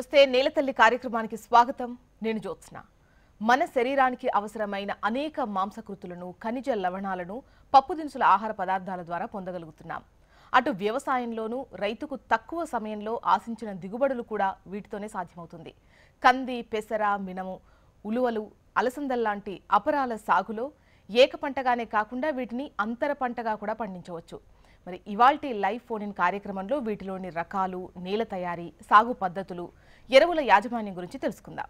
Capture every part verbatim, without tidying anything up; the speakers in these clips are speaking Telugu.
నమస్తే నేలతల్లి కార్యక్రమానికి స్వాగతం. నేను జ్యోత్స్న. మన శరీరానికి అవసరమైన అనేక మాంసకృతులను, ఖనిజ లవణాలను పప్పు దినుసుల ఆహార పదార్థాల ద్వారా పొందగలుగుతున్నాం. అటు వ్యవసాయంలోనూ రైతుకు తక్కువ సమయంలో ఆశించిన దిగుబడులు కూడా వీటితోనే సాధ్యమవుతుంది. కంది, పెసర, మినము, ఉలువలు, అలసందల్లాంటి అపరాల సాగులో ఏక పంటగానే కాకుండా వీటిని అంతర పంటగా కూడా పండించవచ్చు. మరి ఇవాల్టి లైవ్ ఫోన్ ఇన్ కార్యక్రమంలో వీటిలోని రకాలు, నేల తయారీ, సాగు పద్ధతులు, ఎరువుల యాజమాన్యం గురించి తెలుసుకుందాం.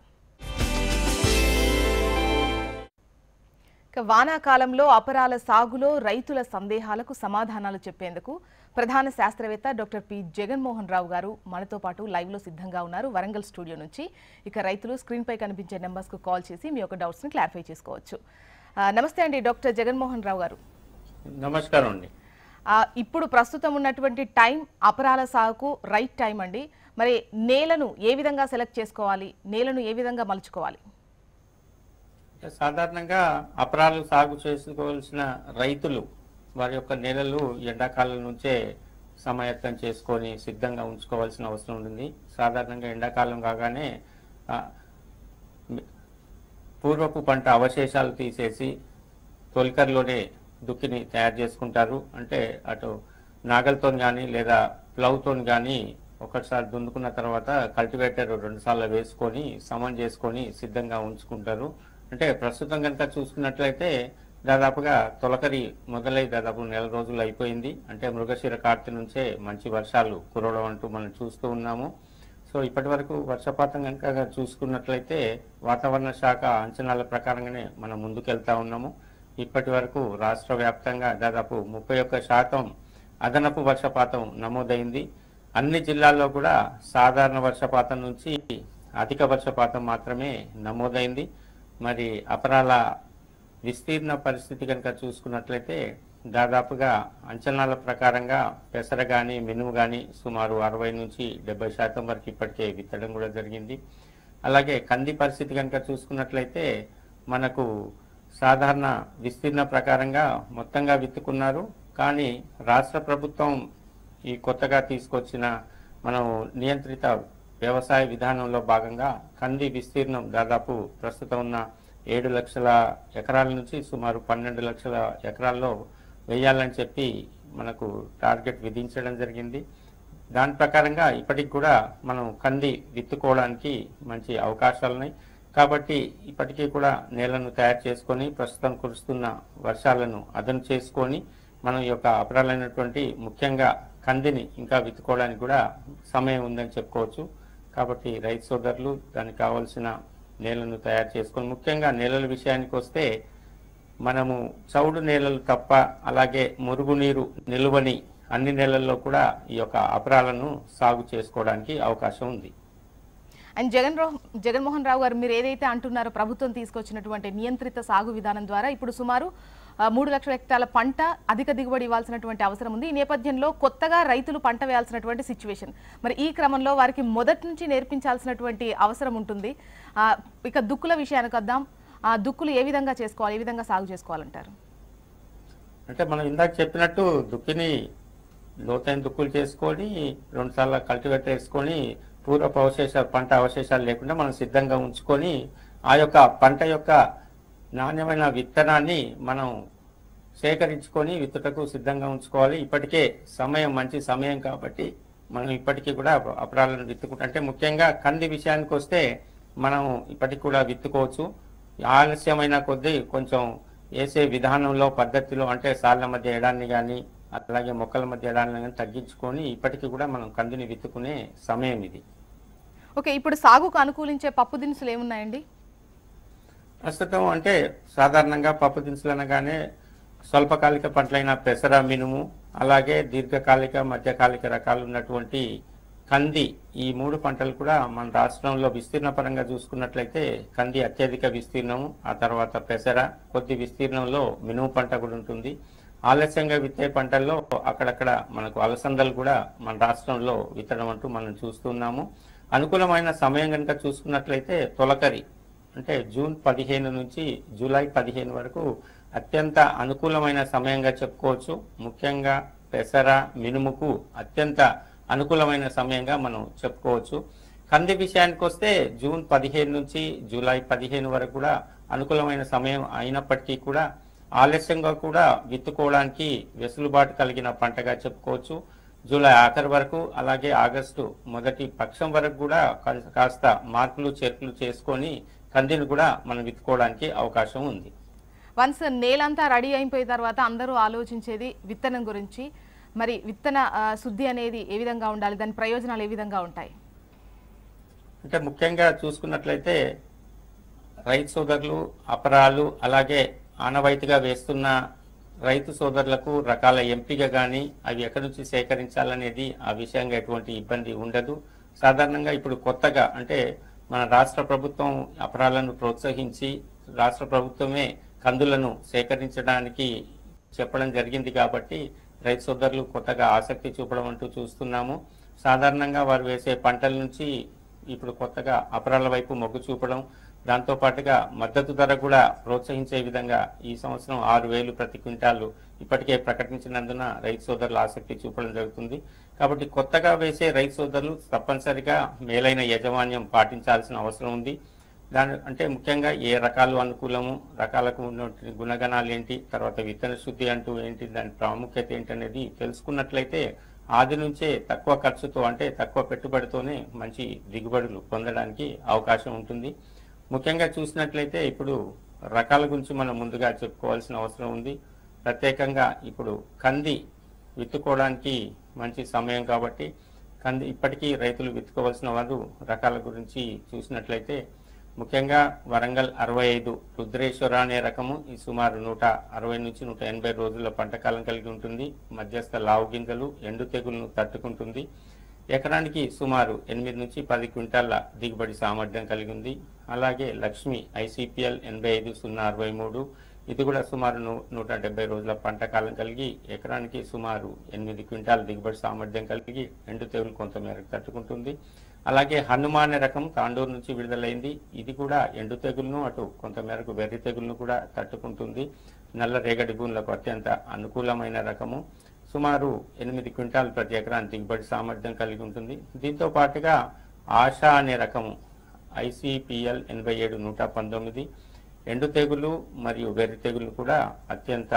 వానాకాలంలో అపరాల సాగులో రైతుల సందేహాలకు సమాధానాలు చెప్పేందుకు ప్రధాన శాస్త్రవేత్త డాక్టర్ పి జగన్మోహన్ రావు గారు మనతో పాటు లైవ్ లో సిద్ధంగా ఉన్నారు వరంగల్ స్టూడియో నుంచి. ఇక రైతులు స్క్రీన్ పై కనిపించే నెంబర్స్ కు కాల్ చేసి మీ యొక్క డౌట్స్ ని క్లారిఫై చేసుకోవచ్చు. నమస్తే అండి డాక్టర్ జగన్మోహన్ రావు గారు. నమస్కారం అండి. ఇప్పుడు ప్రస్తుతం ఉన్నటువంటి టైం అపరాల సాగుకు రైట్ టైం అండి. మరి నేలను ఏ విధంగా సెలెక్ట్ చేసుకోవాలి, నేలను ఏ విధంగా మలుచుకోవాలి? సాధారణంగా అపరాలు సాగు చేసుకోవాల్సిన రైతులు వారి యొక్క నేలలు ఎండాకాలం నుంచే సమాయత్తం చేసుకొని సిద్ధంగా ఉంచుకోవాల్సిన అవసరం ఉంటుంది. సాధారణంగా ఎండాకాలం కాగానే పూర్వపు పంట అవశేషాలు తీసేసి తొలికరిలోనే దుక్కిని తయారు చేసుకుంటారు. అంటే అటు నాగల్తో కానీ లేదా ప్లవ్తో కానీ ఒకసారి దున్నుకున్న తర్వాత కల్టివేటర్ రెండు సార్లు వేసుకొని సమం చేసుకొని సిద్ధంగా ఉంచుకుంటారు. అంటే ప్రస్తుతం కనుక చూసుకున్నట్లయితే దాదాపుగా తొలకరి మొదలై దాదాపు నెల రోజులు అయిపోయింది. అంటే మృగశిర కార్తె నుంచే మంచి వర్షాలు కురవడం అంటూ మనం చూస్తూ ఉన్నాము. సో ఇప్పటి వరకు వర్షపాతం కనుక చూసుకున్నట్లయితే వాతావరణ శాఖ అంచనాల ప్రకారంగానే మనం ముందుకెళ్తా ఉన్నాము. ఇప్పటి వరకు రాష్ట్ర వ్యాప్తంగా దాదాపు ముప్పై ఒక్క శాతం అదనపు వర్షపాతం నమోదైంది. అన్ని జిల్లాల్లో కూడా సాధారణ వర్షపాతం నుంచి అధిక వర్షపాతం మాత్రమే నమోదైంది. మరి అపరాల విస్తీర్ణ పరిస్థితి కనుక చూసుకున్నట్లయితే దాదాపుగా అంచనాల ప్రకారంగా పెసర కానీ మినుము కానీ సుమారు అరవై నుంచి డెబ్బై శాతం వరకు ఇప్పటికే విత్తడం కూడా జరిగింది. అలాగే కంది పరిస్థితి కనుక చూసుకున్నట్లయితే మనకు సాధారణ విస్తీర్ణ ప్రకారంగా మొత్తంగా విత్తుకున్నారు. కానీ రాష్ట్ర ప్రభుత్వం ఈ కొత్తగా తీసుకొచ్చిన మనం నియంత్రిత వ్యవసాయ విధానంలో భాగంగా కంది విస్తీర్ణం దాదాపు ప్రస్తుతం ఉన్న ఏడు లక్షల ఎకరాల నుంచి సుమారు పన్నెండు లక్షల ఎకరాల్లో వేయాలని చెప్పి మనకు టార్గెట్ విధించడం జరిగింది. దాని ప్రకారంగా ఇప్పటికి కూడా మనం కంది విత్తుకోవడానికి మంచి అవకాశాలు ఉన్నాయి. కాబట్టి ఇప్పటికీ కూడా నేలను తయారు చేసుకొని ప్రస్తుతం కురుస్తున్న వర్షాలను అదను చేసుకొని మనం యొక్క అపరాలైనటువంటి ముఖ్యంగా కందిని ఇంకా విత్తుకోవడానికి కూడా సమయం ఉందని చెప్పుకోవచ్చు. కాబట్టి రైతు సోదరులు దానికి కావాల్సిన నేలను తయారు చేసుకొని, ముఖ్యంగా నేలల విషయానికి వస్తే మనము చౌడు నేలలు తప్ప అలాగే మురుగునీరు నిలువని అన్ని నేలల్లో కూడా ఈ యొక్క అపరాలను సాగు చేసుకోవడానికి అవకాశం ఉంది. అండ్ జగన్ జగన్మోహన్ రావు గారు, మీరు ఏదైతే అంటున్నారో ప్రభుత్వం తీసుకొచ్చినటువంటి నియంత్రిత సాగు విధానం ద్వారా ఇప్పుడు సుమారు మూడు లక్షల హెక్టార్ల పంట అధిక దిగుబడి ఇవ్వాల్సినటువంటి అవసరం ఉంది. ఈ నేపథ్యంలో కొత్తగా రైతులు పంట వేయాల్సినటువంటి సిచ్యువేషన్, మరి ఈ క్రమంలో వారికి మొదటి నుంచి నేర్పించాల్సినటువంటి అవసరం ఉంటుంది. ఇక దుక్కుల విషయానికి వద్దాం. ఆ దుక్కులు ఏ విధంగా చేసుకోవాలి, ఏ విధంగా సాగు చేసుకోవాలంటారు? అంటే మనం ఇందాక చెప్పినట్టు దుక్కిని లోతైన దుక్కులు చేసుకొని రెండు సార్లు కల్టివేటర్ వేసుకొని పూర్వపు అవశేష పంట అవశేషాలు లేకుండా మనం సిద్ధంగా ఉంచుకొని ఆ యొక్క పంట యొక్క నాణ్యమైన విత్తనాన్ని మనం సేకరించుకొని విత్తుటకు సిద్ధంగా ఉంచుకోవాలి. ఇప్పటికే సమయం మంచి సమయం కాబట్టి మనం ఇప్పటికీ కూడా అపరాలను విత్తుకుంటే, అంటే ముఖ్యంగా కంది విషయానికి వస్తే మనం ఇప్పటికి కూడా విత్తుకోవచ్చు. ఆలస్యమైన కొద్దీ కొంచెం వేసే విధానంలో పద్ధతిలో అంటే సాళ్ళ మధ్య ఎడాన్ని కానీ అలాగే మొక్కల మధ్య ఎడాన్ని కానీ తగ్గించుకొని ఇప్పటికీ కూడా మనం కందిని విత్తుకునే సమయం ఇది. ఓకే, ఇప్పుడు సాగుకు అనుకూలించే పప్పు దినుసులు ఏమున్నాయండి ప్రస్తుతం? అంటే సాధారణంగా పప్పు దినుసులు అనగానే స్వల్పకాలిక పంటలైన పెసర, మినుము, అలాగే దీర్ఘకాలిక మధ్యకాలిక రకాలు ఉన్నటువంటి కంది, ఈ మూడు పంటలు కూడా మన రాష్ట్రంలో విస్తీర్ణ పరంగా చూసుకున్నట్లయితే కంది అత్యధిక విస్తీర్ణము, ఆ తర్వాత పెసర, కొద్ది విస్తీర్ణంలో మినుము పంట కూడా ఉంటుంది. ఆలస్యంగా విత్తే పంటల్లో అక్కడక్కడ మనకు అలసందలు కూడా మన రాష్ట్రంలో విత్తడం అంటూ మనం చూస్తున్నాము. అనుకూలమైన సమయం కనుక చూసుకున్నట్లయితే తొలకరి అంటే జూన్ పదిహేను నుంచి జూలై పదిహేను వరకు అత్యంత అనుకూలమైన సమయంగా చెప్పుకోవచ్చు. ముఖ్యంగా పెసర, మినుముకు అత్యంత అనుకూలమైన సమయంగా మనం చెప్పుకోవచ్చు. కంది విషయానికి వస్తే జూన్ పదిహేను నుంచి జూలై పదిహేను వరకు కూడా అనుకూలమైన సమయం అయినప్పటికీ కూడా ఆలస్యంగా కూడా విత్తుకోవడానికి వెసులుబాటు కలిగిన పంటగా చెప్పుకోవచ్చు. జూలై ఆఖరి వరకు అలాగే ఆగస్టు మొదటి పక్షం వరకు కూడా కాస్త మార్పులు చేర్పులు చేసుకొని కందిని కూడా మనం విత్తుకోవడానికి అవకాశం ఉంది. వన్స్ నేలంతా రెడీ అయిపోయిన తర్వాత అందరూ ఆలోచించేది విత్తనం గురించి. మరి విత్తన శుద్ధి అనేది ఏ విధంగా ఉండాలి, దాని ప్రయోజనాలు ఏ విధంగా ఉంటాయి? అంటే ముఖ్యంగా చూసుకున్నట్లయితే రైతు సోదరులు అపరాలు అలాగే ఆనవాయితీగా వేస్తున్న రైతు సోదరులకు రకాల ఎంపిక కానీ అవి ఎక్కడి నుంచి సేకరించాలనేది ఆ విషయంగా ఎటువంటి ఇబ్బంది ఉండదు. సాధారణంగా ఇప్పుడు కొత్తగా అంటే మన రాష్ట్ర ప్రభుత్వం అపరాలను ప్రోత్సహించి రాష్ట్ర ప్రభుత్వమే కందులను సేకరించడానికి చెప్పడం జరిగింది కాబట్టి రైతు సోదరులు కొత్తగా ఆసక్తి చూపడం అంటూ చూస్తున్నాము. సాధారణంగా వారు వేసే పంటల నుంచి ఇప్పుడు కొత్తగా అపరాల వైపు మొగ్గు చూపడం, దాంతో పాటుగా మద్దతు ధర కూడా ప్రోత్సహించే విధంగా ఈ సంవత్సరం ఆరు వేలు ప్రతి క్వింటాలు ఇప్పటికే ప్రకటించినందున రైతు సోదరులు ఆసక్తి చూపడం జరుగుతుంది. కాబట్టి కొత్తగా వేసే రైతు సోదరులు తప్పనిసరిగా మేలైన యాజమాన్యం పాటించాల్సిన అవసరం ఉంది. దాని అంటే ముఖ్యంగా ఏ రకాలు అనుకూలము, రకాలకు ఉన్న గుణగణాలు ఏంటి, తర్వాత విత్తన శుద్ధి అంటూ ఏంటి, దాని ప్రాముఖ్యత ఏంటనేది తెలుసుకున్నట్లయితే ఆది నుంచే తక్కువ ఖర్చుతో అంటే తక్కువ పెట్టుబడితోనే మంచి దిగుబడులు పొందడానికి అవకాశం ఉంటుంది. ముఖ్యంగా చూసినట్లయితే ఇప్పుడు రకాల గురించి మనం ముందుగా చెప్పుకోవాల్సిన అవసరం ఉంది. ప్రత్యేకంగా ఇప్పుడు కంది విత్తుకోవడానికి మంచి సమయం కాబట్టి కంది ఇప్పటికీ రైతులు విత్తుకోవాల్సిన వారు రకాల గురించి చూసినట్లయితే ముఖ్యంగా వరంగల్ అరవై ఐదు రుద్రేశ్వర అనే రకము ఈ సుమారు నూట అరవై నుంచి నూట ఎనభై రోజుల పంటకాలం కలిగి ఉంటుంది. మధ్యస్థ లావు గింజలు ఎండు తెగులను తట్టుకుంటుంది. ఎకరానికి సుమారు ఎనిమిది నుంచి పది క్వింటాల దిగుబడి సామర్థ్యం కలిగి ఉంది. అలాగే లక్ష్మి ఐసిపిఎల్ ఎనభై ఐదు సున్నా అరవై మూడు ఇది కూడా సుమారు నూట డెబ్బై రోజుల పంట కాలం కలిగి ఎకరానికి సుమారు ఎనిమిది క్వింటాల దిగుబడి సామర్థ్యం కలిగి ఎండు తెగులు కొంతమేరకు తట్టుకుంటుంది. అలాగే హనుమాన్ రకం తాండూరు నుంచి విడుదలైంది. ఇది కూడా ఎండు తెగులను అటు కొంతమేరకు వెర్రి తెగులను కూడా తట్టుకుంటుంది. నల్ల రేగడి భూములకు అత్యంత అనుకూలమైన రకము. సుమారు ఎనిమిది క్వింటాల్ ప్రతి ఎకరానికి దిగుబడి సామర్థ్యం కలిగి ఉంటుంది. దీంతో పాటుగా ఆశా అనే రకము ఐసిపిఎల్ ఎనభై ఏడు నూట పంతొమ్మిది ఎండు తెగులు మరియు వెర్రి తెగులు కూడా అత్యంత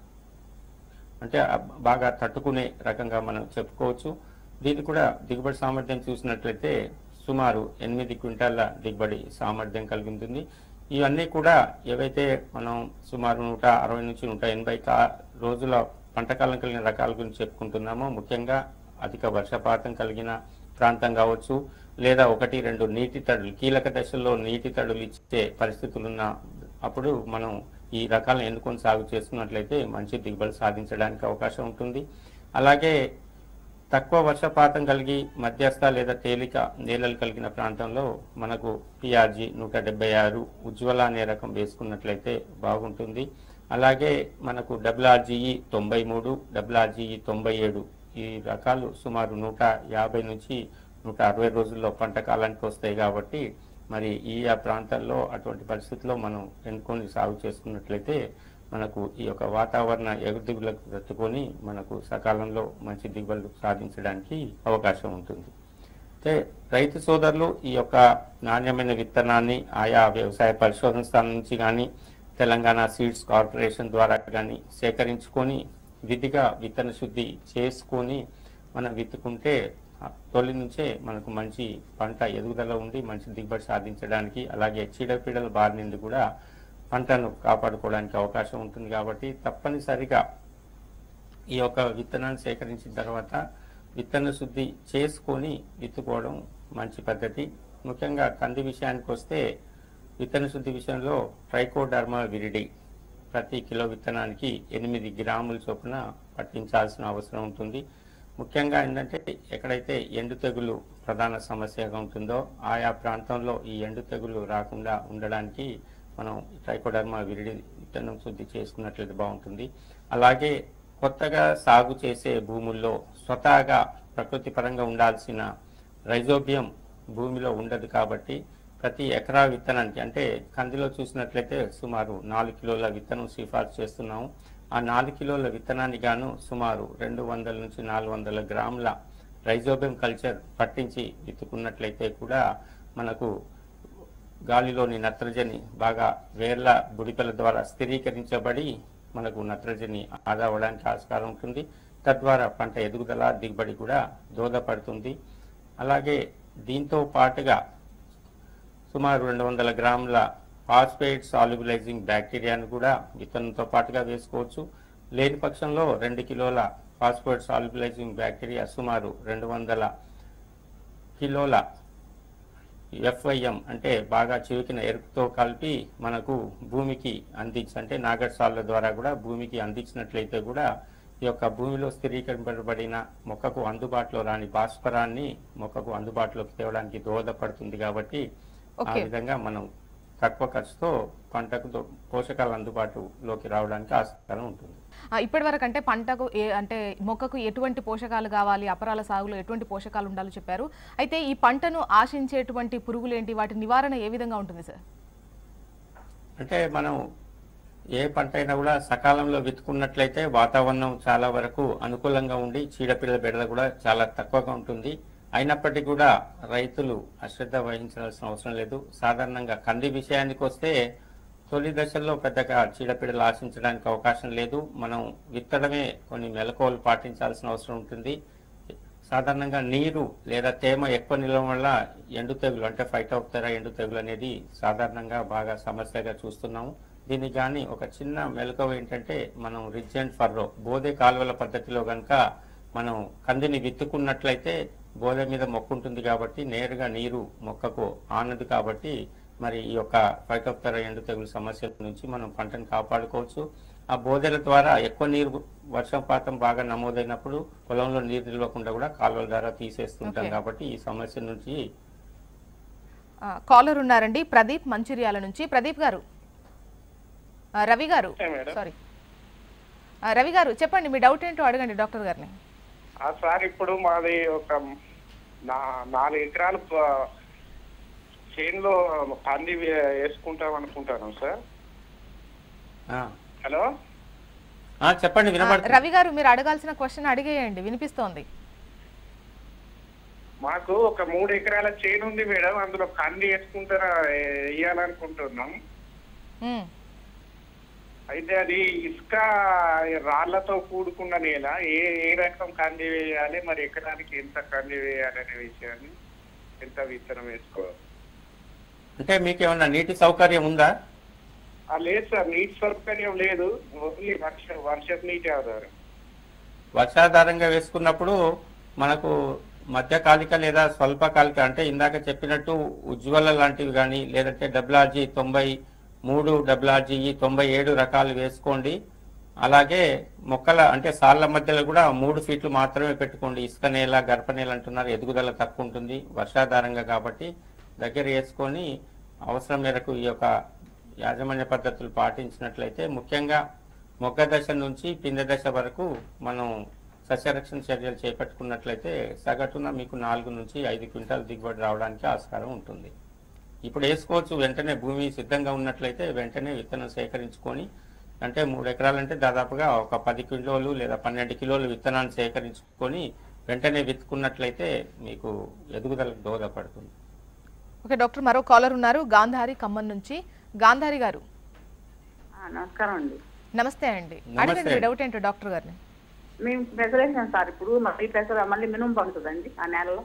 అంటే బాగా తట్టుకునే రకంగా మనం చెప్పుకోవచ్చు. దీన్ని కూడా దిగుబడి సామర్థ్యం చూసినట్లయితే సుమారు ఎనిమిది క్వింటాల దిగుబడి సామర్థ్యం కలిగి ఉంటుంది. ఇవన్నీ కూడా ఏవైతే మనం సుమారు నూట అరవై నుంచి నూట ఎనభై కా రోజుల పంటకాలం కలిగిన రకాల గురించి చెప్పుకుంటున్నామో ముఖ్యంగా అధిక వర్షపాతం కలిగిన ప్రాంతం కావచ్చు, లేదా ఒకటి రెండు నీటి తడులు కీలక దశల్లో నీటి తడులు ఇచ్చే పరిస్థితులున్న అప్పుడు మనం ఈ రకాలను ఎన్నుకొని సాగు చేసుకున్నట్లయితే మంచి దిగుబడి సాధించడానికి అవకాశం ఉంటుంది. అలాగే తక్కువ వర్షపాతం కలిగి మధ్యస్థ లేదా తేలిక నేలలు కలిగిన ప్రాంతంలో మనకు పిఆర్జీ నూట డెబ్బై ఆరు ఉజ్వల అనే రకం వేసుకున్నట్లయితే బాగుంటుంది. అలాగే మనకు డబ్ల్యూఆర్జీఈ తొంభై మూడు డబ్ల్యూఆర్జీఈ తొంభై ఏడు ఈ రకాలు సుమారు నూట యాభై నుంచి నూట అరవై రోజుల్లో పంట కాలానికి వస్తాయి కాబట్టి మరి ఈ ఆ ప్రాంతాల్లో అటువంటి పరిస్థితుల్లో మనం ఎన్నుకొని సాగు చేసుకున్నట్లయితే మనకు ఈ యొక్క వాతావరణ ఎగుదిగులకు తట్టుకొని మనకు సకాలంలో మంచి దిగుబడులు సాధించడానికి అవకాశం ఉంటుంది. అయితే రైతు సోదరులు ఈ యొక్క నాణ్యమైన విత్తనాన్ని ఆయా వ్యవసాయ పరిశోధన స్థానం నుంచి కానీ తెలంగాణ సీడ్స్ కార్పొరేషన్ ద్వారా కానీ సేకరించుకొని విధిగా విత్తన శుద్ధి చేసుకొని మనం విత్తుకుంటే తొలి నుంచే మనకు మంచి పంట ఎదుగుదల ఉండి మంచి దిగుబడి సాధించడానికి అలాగే చీడపీడల బారి నుండి కూడా పంటను కాపాడుకోవడానికి అవకాశం ఉంటుంది. కాబట్టి తప్పనిసరిగా ఈ యొక్క విత్తనాన్ని సేకరించిన తర్వాత విత్తన శుద్ధి చేసుకొని విత్తుకోవడం మంచి పద్ధతి. ముఖ్యంగా కంది విషయానికి వస్తే విత్తన శుద్ధి విషయంలో ట్రైకోడర్మా విరిడి ప్రతి కిలో విత్తనానికి ఎనిమిది గ్రాముల చొప్పున పట్టించాల్సిన అవసరం ఉంటుంది. ముఖ్యంగా ఏంటంటే ఎక్కడైతే ఎండు తెగులు ప్రధాన సమస్యగా ఉంటుందో ఆయా ప్రాంతంలో ఈ ఎండు తెగులు రాకుండా ఉండడానికి మనం ట్రైకోడర్మా విరిడి విత్తనం శుద్ధి చేసుకున్నట్లయితే బాగుంటుంది. అలాగే కొత్తగా సాగు చేసే భూముల్లో స్వతహాగా ప్రకృతి పరంగా ఉండాల్సిన రైజోబియం భూమిలో ఉండదు కాబట్టి ప్రతి ఎకరా విత్తనానికి అంటే కందిలో చూసినట్లయితే సుమారు నాలుగు కిలోల విత్తనం సిఫార్సు చేస్తున్నాము. ఆ నాలుగు కిలోల విత్తనానికి గాను సుమారు రెండు వందల నుంచి నాలుగు వందల గ్రాముల రైజోబియం కల్చర్ పట్టించి విత్తుకున్నట్లయితే కూడా మనకు గాలిలోని నత్రజని బాగా వేర్ల బుడిపెల ద్వారా స్థిరీకరించబడి మనకు నత్రజని ఆదా అవ్వడానికి ఆస్కారం ఉంటుంది. తద్వారా పంట ఎదుగుదల దిగుబడి కూడా దోహదపడుతుంది. అలాగే దీంతో పాటుగా సుమారు రెండు వందల గ్రాముల ఫాస్ఫేట్ సాల్యుబిలైజింగ్ బ్యాక్టీరియాను కూడా విత్తనంతో పాటుగా వేసుకోవచ్చు. లేని పక్షంలో రెండు కిలోల ఫాస్ఫేట్ సాల్యుబిలైజింగ్ బ్యాక్టీరియా సుమారు రెండు వందల కిలోల ఎఫ్ఐఎం అంటే బాగా చివికిన ఎరుపుతో కలిపి మనకు భూమికి అందించి అంటే నాగర్సాల ద్వారా కూడా భూమికి అందించినట్లయితే కూడా ఈ యొక్క భూమిలో స్థిరీకరింపబడిన మొక్కకు అందుబాటులో రాని భాస్వరాన్ని మొక్కకు అందుబాటులోకి తేవడానికి దోహదపడుతుంది. కాబట్టి ఆ విధంగా మనం తక్కువ ఖర్చుతో పంటకు పోషకాలు అందుబాటులోకి రావడానికి ఆస్కారం ఉంటుంది. ఇప్పటి వరకు అంటే పంటకు అంటే మొక్కకు ఎటువంటి పోషకాలు కావాలి, అపరాల సాగులో ఎటువంటి పోషకాలు ఉండాలో చెప్పారు. అయితే ఈ పంటను ఆశించేటువంటి పురుగులు ఏంటి, వాటి నివారణ ఏ విధంగా ఉంటుంది సార్? అంటే మనం ఏ పంట అయినా కూడా సకాలంలో విత్తుకున్నట్లయితే వాతావరణం చాలా వరకు అనుకూలంగా ఉండి చీడపీడల బెడద కూడా చాలా తక్కువగా ఉంటుంది. అయినప్పటికీ కూడా రైతులు అశ్రద్ధ వహించాల్సిన అవసరం లేదు. సాధారణంగా కంది విషయానికి వస్తే తొలి దశల్లో పెద్దగా చీడపీడలు ఆశించడానికి అవకాశం లేదు. మనం విత్తడమే కొన్ని మెలకువలు పాటించాల్సిన అవసరం ఉంటుంది. సాధారణంగా నీరు లేదా తేమ ఎక్కువ నిలవడం వల్ల ఎండు తెగులు అంటే ఫైటోప్తెరా ఎండు తెగులు అనేది సాధారణంగా బాగా సమస్యగా చూస్తున్నాము. దీనికి కానీ ఒక చిన్న మెలకువ ఏంటంటే మనం రిడ్జ్ అండ్ ఫర్రో బోధే కాలువల పద్ధతిలో కనుక మనం కందిని విత్తుకున్నట్లయితే బోధ మీద మొక్క ఉంటుంది కాబట్టి నేరుగా నీరు మొక్కకు ఆనదు. కాబట్టి మరి ఈ యొక్క ఫైటోప్తెరా ఎండు తెగులు సమస్యల నుంచి మనం పంటను కాపాడుకోవచ్చు. ఆ బోధెల ద్వారా ఎక్కువ నీరు వర్షపాతం బాగా నమోదైనప్పుడు పొలంలో నీరు నిలవకుండా కూడా కాలువల ద్వారా తీసేస్తుంటాం. కాబట్టి ఈ సమస్య నుంచి కాలర్ ఉన్నారండి ప్రదీప్ మంచిర్యాల నుంచి. ప్రదీప్ గారు, రవి గారు సారీ రవి గారు చెప్పండి, మీ డౌట్ ఏంటో అడగండి డాక్టర్ గారిని. సార్ ఇప్పుడు మాది ఒక నా నాలుగు ఎకరాలు చేనులో పంది వేసుకుంటాం అనుకుంటాను సార్. హలో చెప్పండి. రవి గారు మీరు అడగాల్సిన క్వశ్చన్ అడిగేయండి, వినిపిస్తోంది. మాకు ఒక మూడు ఎకరాల చేను ఉంది మేడం, అందులో కంది వేసుకుంటారా వేయాలనుకుంటున్నాం. అయితే అది ఇసుక రాళ్లతో కూడుకున్న నేల, ఏ ఏ రకం కంది వేయాలి, మరి ఎకరానికి ఎంత కంది వేయాలి అనే విషయాన్ని, ఎంత విత్తనం వేసుకోవాలి. అంటే మీకు ఏమన్నా నీటి సౌకర్యం ఉందా? లేదు సార్, నీటి సౌకర్యం లేదు, ఓన్లీ వర్ష వర్షపు నీటి ఆధారం. వర్షాధారంగా వేసుకున్నప్పుడు మనకు మధ్యకాలిక లేదా స్వల్పకాలిక అంటే ఇందాక చెప్పినట్టు ఉజ్వల లాంటివి కానీ లేదంటే డబ్ల్యూఆర్జీ తొంభై మూడు డబ్ల్యూఆర్జీ తొంభై ఏడు రకాలు వేసుకోండి. అలాగే మొక్కల అంటే సాళ్ల మధ్యలో కూడా మూడు ఫీట్లు మాత్రమే పెట్టుకోండి. ఇసుక నేల గర్భ నేల అంటున్నారు, ఎదుగుదల తక్కువ ఉంటుంది వర్షాధారంగా కాబట్టి దగ్గర వేసుకొని అవసరం మేరకు ఈ యొక్క యాజమాన్య పద్ధతులు పాటించినట్లయితే ముఖ్యంగా మొగ్గ దశ నుంచి పిందె దశ వరకు మనం సస్యరక్షణ చర్యలు చేపట్టుకున్నట్లయితే సగటున మీకు నాలుగు నుంచి ఐదు క్వింటాల్ దిగుబడి రావడానికి ఆస్కారం ఉంటుంది. ఇప్పుడు వేసుకోవచ్చు, వెంటనే భూమి సిద్ధంగా ఉన్నట్లయితే వెంటనే విత్తనం సేకరించుకొని, అంటే మూడు ఎకరాలంటే దాదాపుగా ఒక పది కిలోలు లేదా పన్నెండు కిలోలు విత్తనాన్ని సేకరించుకొని వెంటనే విత్తుకున్నట్లయితే మీకు ఎదుగుదలకు దోహదపడుతుంది. ఓకే డాక్టర్, మరో కాలర్ ఉన్నారు గాంధారి ఖమ్మం నుంచి. గాంధారి గారు నమస్కారం అండి. నమస్తే అండి, అడగండి డౌట్ ఏంటో డాక్టర్ గారిని. మేము పెసరేసాం సార్, ఇప్పుడు మళ్ళీ పెసర మళ్ళీ మినుము పండుతుందండి ఆ నేలలో.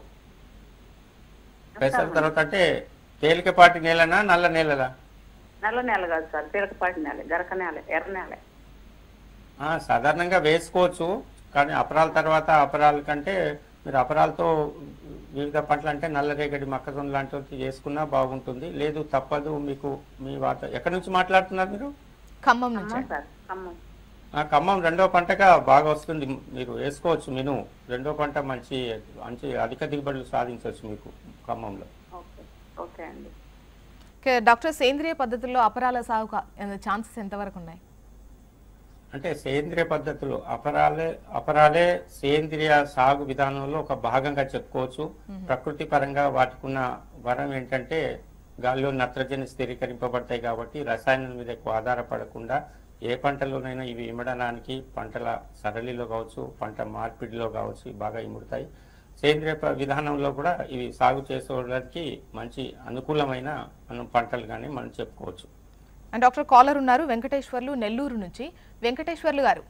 పెసర తర్వాత అంటే తేలికపాటి నేలనా నల్ల నేలలా? నల్ల నేల కాదు సార్, తేలికపాటి నేల, గరక నేల, ఎర్ర నేల. సాధారణంగా వేసుకోవచ్చు, కానీ అపరాల తర్వాత అపరాల కంటే మీరు అపరాలతో వివిధ పంటలు అంటే నల్లరేగడి మొక్కజొన్న లాంటివి చేసుకున్నా బాగుంటుంది. లేదు తప్పదు మీకు. మీ వాత ఎక్కడి నుంచి మాట్లాడుతున్నారు మీరు? ఖమ్మం నుంచి. ఖమ్మం రెండో పంటగా బాగా వస్తుంది, మీరు వేసుకోవచ్చు. మిను రెండో పంట మంచి మంచి అధిక దిగుబడులు సాధించవచ్చు మీకు ఖమ్మంలో. ఓకే అండి. డాక్టర్, సేంద్రియ పద్ధతుల్లో అపరాల సాగు ఛాన్సెస్ ఎంతవరకు ఉన్నాయి? అంటే సేంద్రియ పద్ధతులు అపరాలే అపరాలే సేంద్రియ సాగు విధానంలో ఒక భాగంగా చెప్పుకోవచ్చు. ప్రకృతి పరంగా వాటికున్న వరం ఏంటంటే గాలిలో నత్రజని స్థిరీకరింపబడతాయి కాబట్టి రసాయనాల మీద ఎక్కువ ఆధారపడకుండా ఏ పంటలోనైనా ఇవి ఇమడడానికి పంటల సరళిలో కావచ్చు, పంట మార్పిడిలో కావచ్చు బాగా ఇముడతాయి. సేంద్రియ ప- విధానంలో కూడా ఇవి సాగు చేసుకోవడానికి మంచి అనుకూలమైన మనం పంటలు కానీ మనం చెప్పుకోవచ్చు. అండ్ డాక్టర్ కాలర్ ఉన్నారు వెంకటేశ్వర్లు నెల్లూరు నుంచి. వెంకటేశ్వర్లు గారు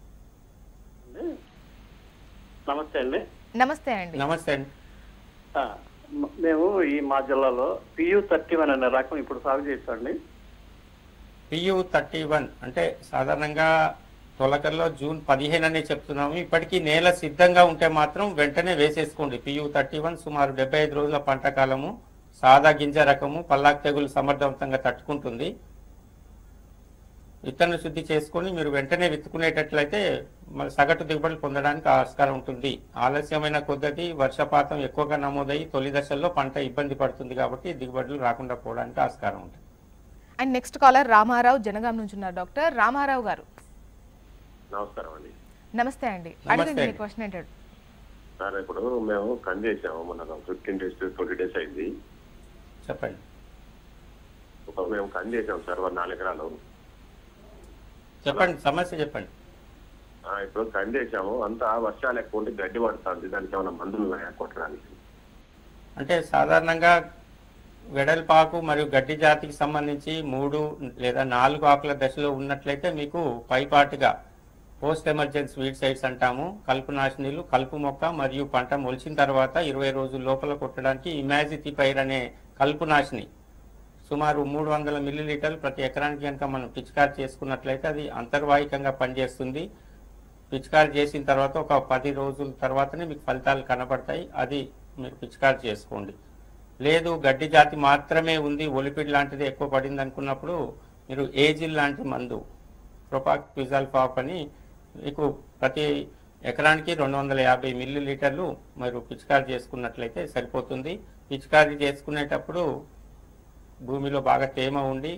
నమస్తే అండి. నమస్తే అండి. నమస్తే అండి. ఆ, మ- మేము ఈ మా జిల్లాలో పియు థర్టీ వన్ అనే రకం ఇప్పుడు సాగు చేస్తాండి. పియు థర్టీ వన్ అంటే సాధారణంగా తొలకల్లో జూన్ పదిహేను అనే చెప్తున్నాము. ఇప్పటికీ నేల సిద్ధంగా ఉంటే మాత్రం వెంటనే వేసేసుకోండి. పియు థర్టీ వన్ సుమారు డెబ్బై ఐదు రోజుల పంట కాలము, సాదా గింజ రకము, పల్లాకు తెగులు సమర్థవంతంగా తట్టుకుంటుంది. విత్తన శుద్ధి చేసుకొని మీరు వెంటనే విత్తుకునేటట్లయితే మన సగటు దిగుబడులు పొందడానికి ఆస్కారం ఉంటుంది. ఆలస్యమైన కొద్దీ వర్షపాతం ఎక్కువగా నమోదయ్యి తొలి దశల్లో పంట ఇబ్బంది పడుతుంది కాబట్టి దిగుబడులు రాకుండా పోవడానికి ఆస్కారం ఉంటుంది. And next caller Ramarao Jangaon నుంచి ఉన్నారు. డాక్టర్ రామారావు గారు నమస్కారం అండి. నమస్తే అండి. నమస్తే అడగండి మీ అండి. క్వశ్చన్ ఏంటంటే. సార్ ఇప్పుడు మేము కన్ చేసాము మన ఫిఫ్టీన్ డేస్ ట్వంటీ డేస్ అయింది. చెప్పండి. ఒక మేము కన్ చేసాము సార్ ఒక నాలుగు ఎకరాలు. చెప్పండి సమస్య చెప్పండి. ఆ, ఇప్పుడు కన్ చేసాము అంతా వర్షాలు ఎక్కువ ఉంటే గడ్డి పడుతుంది. దానికి ఏమైనా మందులు ఉన్నాయా కొట్టడానికి? అంటే సాధారణంగా వెడల్పాకు మరియు గడ్డి జాతికి సంబంధించి మూడు లేదా నాలుగు ఆకుల దశలో ఉన్నట్లయితే మీకు పైపాటుగా పోస్ట్ ఎమర్జెన్సీ వీడ్ సైడ్స్ అంటాము. కలుపు నాశనీలు, కలుపు మొక్క మరియు పంట మొలిచిన తర్వాత ఇరవై రోజుల లోపల కొట్టడానికి ఇమాజిథిపైర్ అనే కలుపు నాశిని సుమారు మూడు వందల మిల్లీలీటర్లు ప్రతి ఎకరానికి కనుక మనం పిచికారి చేసుకున్నట్లయితే అది అంతర్వాహికంగా పనిచేస్తుంది. పిచికారి చేసిన తర్వాత ఒక పది రోజుల తర్వాతనే మీకు ఫలితాలు కనబడతాయి. అది మీరు పిచికారి చేసుకోండి. లేదు గడ్డి జాతి మాత్రమే ఉంది, ఒలిపిడ్ లాంటిది ఎక్కువ పడింది అనుకున్నప్పుడు మీరు ఏజిల్ లాంటి మందు ప్రొపాక్ క్విజాల్ఫాప్ అని మీకు ప్రతి ఎకరానికి రెండు వందల యాభై మిల్లీ లీటర్లు మీరు పిచికారి చేసుకున్నట్లయితే సరిపోతుంది. పిచికారి చేసుకునేటప్పుడు భూమిలో బాగా తేమ ఉండి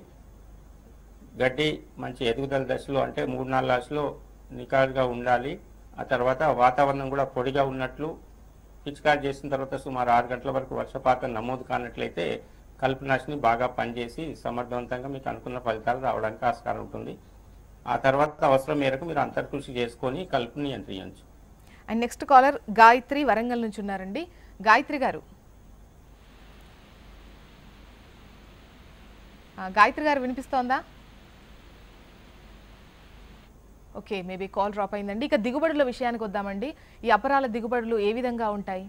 గడ్డి మంచి ఎదుగుదల దశలో అంటే మూడు నాలుగు దశలో నికారుగా ఉండాలి. ఆ తర్వాత వాతావరణం కూడా పొడిగా ఉన్నట్లు పిచికారి చేసిన తర్వాత సుమారు ఆరు గంటల వరకు వర్షపాతం నమోదు కానట్లయితే కలుపునాశిని బాగా పనిచేసి సమర్థవంతంగా మీకు అనుకున్న ఫలితాలు రావడానికి ఆస్కారం ఉంటుంది. ఆ తర్వాత అవసరం మేరకు మీరు అంతర్కృషి చేసుకొని కలుపుని నియంత్రించవచ్చు. And next caller Gayatri Warangal నుంచి ఉన్నారండి. గాయత్రి గారు ఆ, గాయత్రి గారు వినిపిస్తోందా? ఓకే, మేబీ కాల్ డ్రాప్ అయిందండి. ఇక దిగుబడుల విషయానికి వద్దామండి. ఈ అపరాల దిగుబడులు ఏ విధంగా ఉంటాయి?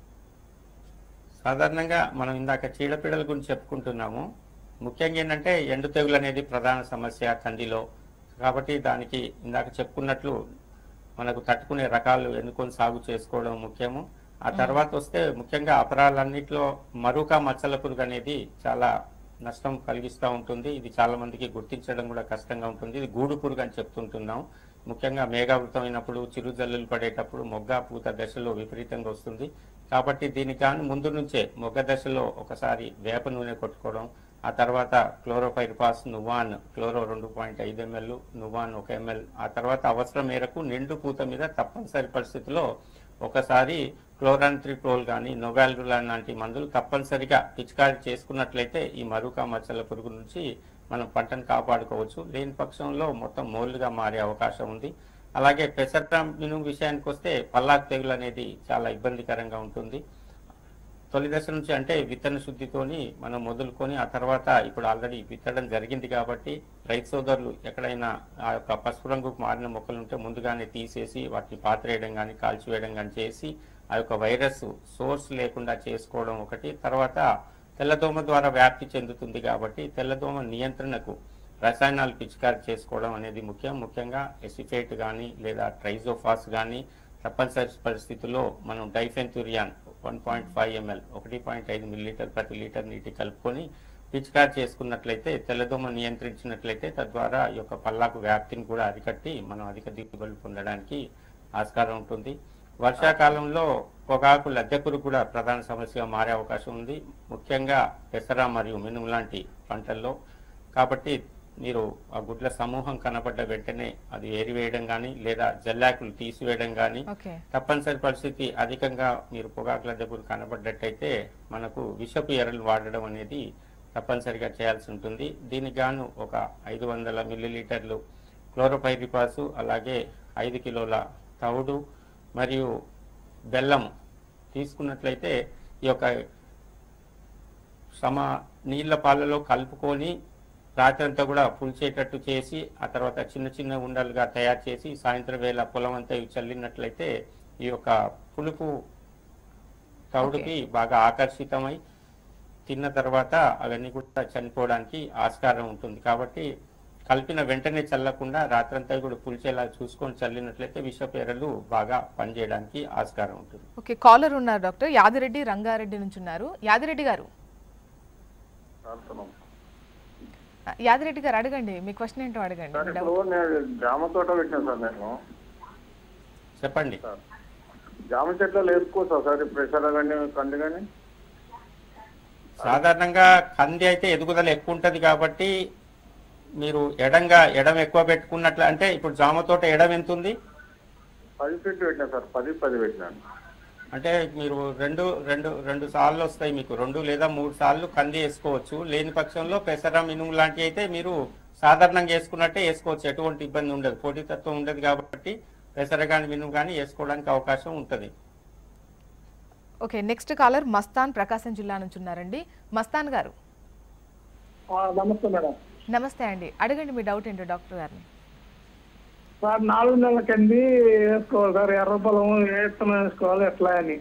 సాధారణంగా మనం ఇందాక చీడపీడల గురించి చెప్పుకుంటున్నాము. ముఖ్యంగా ఏంటంటే ఎండు తెగులు అనేది ప్రధాన సమస్య కందిలో. కాబట్టి దానికి ఇందాక చెప్పుకున్నట్లు మనకు తట్టుకునే రకాలు ఎన్నుకొని సాగు చేసుకోవడం ముఖ్యము. ఆ తర్వాత వస్తే ముఖ్యంగా అపరాలన్నింటిలో మరూక మచ్చల పురుగు అనేది చాలా నష్టం కలిగిస్తూ ఉంటుంది. ఇది చాలా మందికి గుర్తించడం కూడా కష్టంగా ఉంటుంది. ఇది గూడు పురుగు అని చెప్తుంటున్నాం. ముఖ్యంగా మేఘావృతమైనప్పుడు చిరుజల్లులు పడేటప్పుడు మొగ్గ పూత దశలో విపరీతంగా వస్తుంది. కాబట్టి దీనికి కానీ ముందు నుంచే మొగ్గ దశలో ఒకసారి వేప నూనె కొట్టుకోవడం, ఆ తర్వాత క్లోరోపైరిపాస్ నువాన్ క్లోరో రెండు పాయింట్ ఐదు ఎంఎల్ నువాన్ ఒక ఎంఎల్, ఆ తర్వాత అవసరం మేరకు నిండు పూత మీద తప్పనిసరి పరిస్థితిలో ఒకసారి క్లోరాంట్రిప్రోల్ కానీ నోవాల్డులాన్ లాంటి మందులు తప్పనిసరిగా పిచికారి చేసుకున్నట్లయితే ఈ మరూక మచ్చల పురుగు నుంచి మనం పంటను కాపాడుకోవచ్చు. లేని పక్షంలో మొత్తం మోల్డ్గా మారే అవకాశం ఉంది. అలాగే పెసర మినుము విషయానికి వస్తే పల్లాకు తెగులు అనేది చాలా ఇబ్బందికరంగా ఉంటుంది. తొలి దశ నుంచి అంటే విత్తన శుద్ధితోని మనం మొదలుకొని ఆ తర్వాత ఇప్పుడు ఆల్రెడీ విత్తడం జరిగింది కాబట్టి రైతు సోదరులు ఎక్కడైనా ఆ యొక్క పసుపు రంగుకు మారిన మొక్కలు ఉంటే ముందుగానే తీసేసి వాటిని పాతరేయడం కానీ కాల్చివేయడం కానీ చేసి ఆ యొక్క వైరస్ సోర్స్ లేకుండా చేసుకోవడం ఒకటి. తర్వాత తెల్లదోమ ద్వారా వ్యాప్తి చెందుతుంది కాబట్టి తెల్లదోమ నియంత్రణకు రసాయనాలు పిచికారి చేసుకోవడం అనేది ముఖ్యం. ముఖ్యంగా ఎసిఫేట్ కానీ లేదా ట్రైజోఫాస్ కానీ తప్పనిసరి పరిస్థితుల్లో మనం diafenthiuron one point five ML ఒకటి పాయింట్ ఐదు మిల్లీలీటర్ ప్రతి లీటర్ నీటి కలుపుకొని పిచికారి చేసుకున్నట్లయితే తెల్లదోమ నియంత్రించినట్లయితే తద్వారా ఈ యొక్క పల్లాకు వ్యాప్తిని కూడా అరికట్టి మనం అధిక దిగుబడులు పొందడానికి ఆస్కారం ఉంటుంది. వర్షాకాలంలో పొగాకు లద్దె పురుగు కూడా ప్రధాన సమస్యగా మారే అవకాశం ఉంది, ముఖ్యంగా పెసర మరియు మినుము లాంటి పంటల్లో. కాబట్టి మీరు ఆ గుడ్ల సమూహం కనబడ్డ వెంటనే అది ఏరివేయడం కానీ లేదా జల్లాకులు తీసివేయడం కానీ, తప్పనిసరి పరిస్థితి అధికంగా మీరు పొగాకు లద్దె పురుగు కనబడ్డట్టయితే మనకు విషపు ఎరలు వాడడం అనేది తప్పనిసరిగా చేయాల్సి ఉంటుంది. దీనికి గాను ఒక ఐదు వందల మిల్లీలీటర్లు క్లోరోపైరిపాసు, అలాగే ఐదు కిలోల తవుడు మరియు బెల్లం తీసుకున్నట్లయితే ఈ యొక్క సమ నీళ్ళ పాలలో కలుపుకొని రాత్రంతా కూడా పులిచేటట్టు చేసి ఆ తర్వాత చిన్న చిన్న ఉండలుగా తయారు చేసి సాయంత్రం వేళ పొలం అంతా చల్లినట్లయితే ఈ యొక్క పులుపు తౌడుకి బాగా ఆకర్షితమై తిన్న తర్వాత అవన్నీ కూడా చనిపోవడానికి ఆస్కారం ఉంటుంది. కాబట్టి కలిపిన వెంటనే చల్లకుండా రాత్రంతా కూడా పులిచేలా చూసుకొని చల్లినట్లయితే విషపేరలు బాగా పనిచేయడానికి ఆస్కారం ఉంటుంది. ఓకే, కాలర్ ఉన్నారు డాక్టర్. యాదిరెడ్డి రంగారెడ్డి నుంచి ఉన్నారు. యాదిరెడ్డి గారు యాదిరెడ్డి గారు అడగండి, మీ క్వశ్చన్ ఏంటో అడగండి. జామ తోట పెట్టాను సార్ నేను. చెప్పండి. జామ చెట్లు వేసుకోవచ్చా సార్ ప్రెషర్ కానీ కంది కానీ? సాధారణంగా కంది అయితే ఎదుగుదల ఎక్కువ ఉంటుంది కాబట్టి మీరు ఎడంగా ఎడం ఎక్కువ పెట్టుకున్నట్లు అంటే ఇప్పుడు జామ తోట ఎడం ఎంత ఉంది? పది ఫీట్ పెట్టినా సార్, పది పది పెట్టినాను. అంటే మీరు రెండు రెండు రెండు సార్లు వస్తాయి మీకు, రెండు లేదా మూడు సార్లు కంది వేసుకోవచ్చు. లేని పక్షంలో పెసర మినుము లాంటివి అయితే మీరు సాధారణంగా వేసుకున్నట్టే వేసుకోవచ్చు, ఎటువంటి ఇబ్బంది ఉండదు, పోటీతత్వం ఉండదు కాబట్టి పెసర కానీ మినుము కానీ వేసుకోవడానికి అవకాశం ఉంటుంది. Okay, next caller Mastan Prakasam జిల్లా నుంచి ఉన్నారండి. మస్తాన్ గారు నమస్తే మేడం. నమస్తే అండి, అడగండి మీ డౌట్ ఏంటో డాక్టర్ గారిని. సార్ నాలుగు నెలల కింది వేసుకోవాలి సార్, ఎర్ర పొలం ఏ విత్తనం వేసుకోవాలి ఎట్లా అని?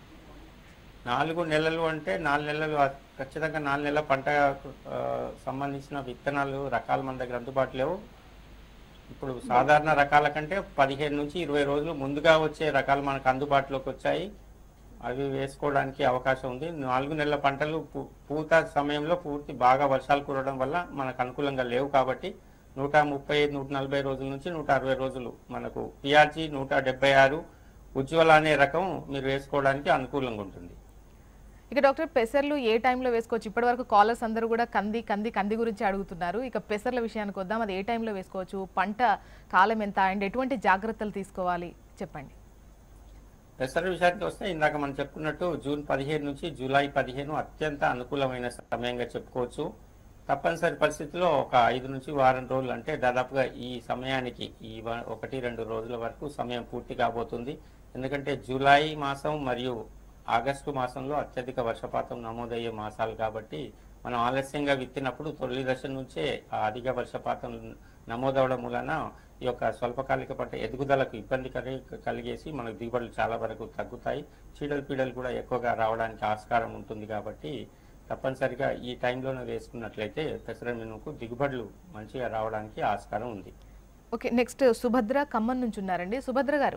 నాలుగు నెలలు అంటే నాలుగు నెలలు ఖచ్చితంగా నాలుగు నెలల పంట సంబంధించిన విత్తనాలు రకాలు మన దగ్గర అందుబాటులో లేవు. ఇప్పుడు సాధారణ రకాల కంటే పదిహేను నుంచి ఇరవై రోజులు ముందుగా వచ్చే రకాలు మనకు అందుబాటులోకి వచ్చాయి, అవి వేసుకోవడానికి అవకాశం ఉంది. నాలుగు నెలల పంటలు పూత సమయంలో పూర్తి బాగా వర్షాలు కురవడం వల్ల మనకు అనుకూలంగా లేవు కాబట్టి నూట ముప్పై ఐదు నూట నలభై రోజుల నుంచి నూట అరవై రోజులు మనకు పిఆర్జీ నూట డెబ్బై ఆరు ఉజ్వల అనే రకం మీరు వేసుకోవడానికి అనుకూలంగా ఉంటుంది. ఇక డాక్టర్ పెసర్లు ఏ టైంలో వేసుకోవచ్చు? ఇప్పటి వరకు కాలర్స్ అందరూ కూడా కంది కంది కంది గురించి అడుగుతున్నారు. ఇక పెసర్ల విషయానికి వద్దాం, అది ఏ టైంలో వేసుకోవచ్చు, పంట కాలం ఎంత అండ్ ఎటువంటి జాగ్రత్తలు తీసుకోవాలి చెప్పండి. పెసర విషయానికి వస్తే ఇందాక మనం చెప్పుకున్నట్టు జూన్ పదిహేను నుంచి జూలై పదిహేను అత్యంత అనుకూలమైన సమయంగా చెప్పుకోవచ్చు. తప్పనిసరి పరిస్థితుల్లో ఒక ఐదు నుంచి వారం రోజులు అంటే దాదాపుగా ఈ సమయానికి ఈ ఒకటి రెండు రోజుల వరకు సమయం పూర్తి కాబోతుంది. ఎందుకంటే జూలై మాసం మరియు ఆగస్టు మాసంలో అత్యధిక వర్షపాతం నమోదయ్యే మాసాలు కాబట్టి మనం ఆలస్యంగా విత్తినప్పుడు తొలి దశ నుంచే ఆ అధిక వర్షపాతం నమోదవడం మూలన ఈ యొక్క స్వల్పకాలిక పంట ఎదుగుదలకు ఇబ్బంది కలిగి కలిగేసి మనకు దిగుబడులు చాలా వరకు తగ్గుతాయి, చీడలు పీడలు కూడా ఎక్కువగా రావడానికి ఆస్కారం ఉంటుంది. కాబట్టి తప్పనిసరిగా ఈ టైంలోనే వేసుకున్నట్లయితే పెసర మినుముకు దిగుబడులు మంచిగా రావడానికి ఆస్కారం ఉంది. ఓకే, నెక్స్ట్ సుభద్ర ఖమ్మం నుంచి ఉన్నారండి. సుభద్ర గారు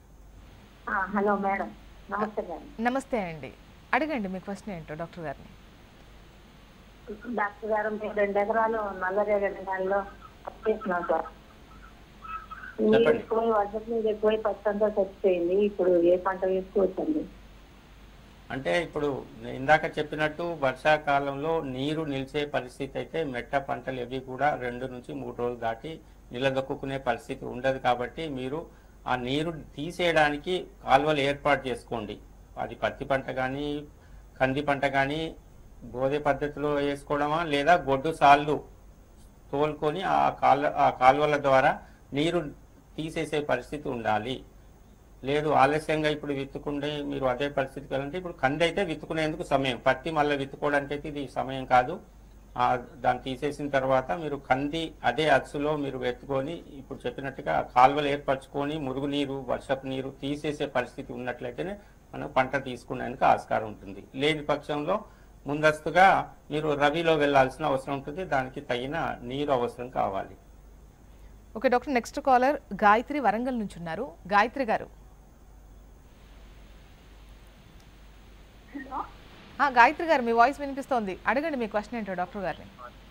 హలో మేడం. నమస్తే మేడం. నమస్తే అండి, అడగండి మీ క్వశ్చన్ ఏంటో డాక్టర్ గారిని. డాక్టర్ గారు మేము రెండు ఎకరాలు నల్లరేగడి నెలలో చేసినాం సార్. నీరు ఎక్కువ వర్షం మీద ఎక్కువ పచ్చి అంతా చచ్చిపోయింది. ఇప్పుడు ఏ పంట వేసుకోవచ్చండి? అంటే ఇప్పుడు ఇందాక చెప్పినట్టు వర్షాకాలంలో నీరు నిలిచే పరిస్థితి అయితే మెట్ట పంటలు ఎవి కూడా రెండు నుంచి మూడు రోజులు దాటి నిలదొక్కునే పరిస్థితి ఉండదు. కాబట్టి మీరు ఆ నీరు తీసేయడానికి కాలువలు ఏర్పాటు చేసుకోండి. అది పత్తి పంట కానీ కంది పంట కానీ బోధే పద్ధతిలో వేసుకోవడమా లేదా గొడ్డు సాళ్ళు తోలుకొని ఆ కాలు ఆ కాలువల ద్వారా నీరు తీసేసే పరిస్థితి ఉండాలి. లేదు ఆలస్యంగా ఇప్పుడు విత్తుకుంటే మీరు అదే పరిస్థితికి వెళ్ళంటే ఇప్పుడు కంది అయితే విత్తుకునేందుకు సమయం, పత్తి మళ్ళీ విత్తుకోవడానికి అయితే ఇది సమయం కాదు. దాన్ని తీసేసిన తర్వాత మీరు కంది అదే అచ్చులో మీరు వెతుకొని ఇప్పుడు చెప్పినట్టుగా కాలువలు ఏర్పరచుకొని మురుగునీరు వర్షపు నీరు తీసేసే పరిస్థితి ఉన్నట్లయితేనే మనం పంట తీసుకునేందుకు ఆస్కారం ఉంటుంది. లేని పక్షంలో ముందస్తుగా మీరు రబీలో వెళ్లాల్సిన అవసరం ఉంటుంది, దానికి తగిన నీరు అవసరం కావాలి. Okay doctor, next caller Gayatri Warangal నుంచి ఉన్నారు. గాయత్రి గారు. గాయత్రి గారు మీ వాయిస్ వినిపిస్తోంది, అడగండి మీ క్వశ్చన్ ఏంటో డాక్టర్ గారిని.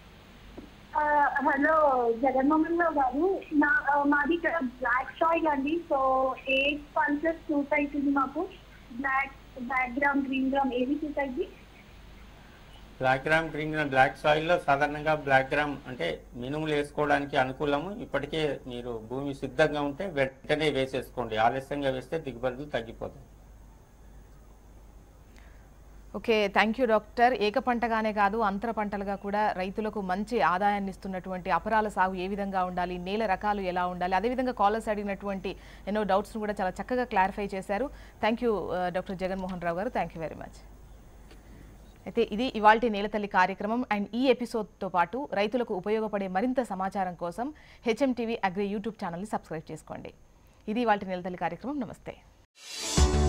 హలో జగన్మోహన్ రావు గారు, నా మాది ఇక్కడ బ్లాక్ సాయిల్ అండి. సో ఏ పల్సెస్ సూట్ అవుతుంది మాకు? Black black gram green gram ఏది సూట్ అవుతుంది? Black gram green gram black సాయిల్లో సాధారణంగా బ్లాక్ గ్రామ్ అంటే మినుములు వేసుకోవడానికి అనుకూలము. ఇప్పటికే మీరు భూమి సిద్ధంగా ఉంటే వెంటనే వేసేసుకోండి, ఆలస్యంగా వేస్తే దిగుబడులు తగ్గిపోతాయి. Okay, thank you doctor. ఏక పంటగానే కాదు అంతర పంటలుగా కూడా రైతులకు మంచి ఆదాయాన్ని ఇస్తున్నటువంటి అపరాల సాగు ఏ విధంగా ఉండాలి, నేల రకాలు ఎలా ఉండాలి, అదేవిధంగా కాలర్స్ అడిగినటువంటి ఎన్నో డౌట్స్ను కూడా చాలా చక్కగా క్లారిఫై చేశారు. Thank you doctor Jaganmohan Rao గారు. Thank you very much. అయితే ఇది ఇవాల్టి నేలతల్లి కార్యక్రమం. అండ్ ఈ ఎపిసోడ్తో పాటు రైతులకు ఉపయోగపడే మరింత సమాచారం కోసం హెచ్ఎం టీవీ అగ్రి యూట్యూబ్ ఛానల్ని సబ్స్క్రైబ్ చేసుకోండి. ఇది ఇవాల్టి నేలతల్లి కార్యక్రమం. నమస్తే.